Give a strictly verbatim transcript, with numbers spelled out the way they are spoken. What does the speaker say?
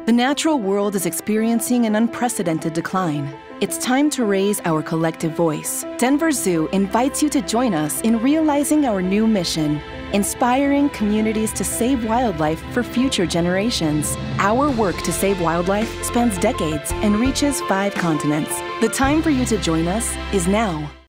The natural world is experiencing an unprecedented decline. It's time to raise our collective voice. Denver Zoo invites you to join us in realizing our new mission, inspiring communities to save wildlife for future generations. Our work to save wildlife spans decades and reaches five continents. The time for you to join us is now.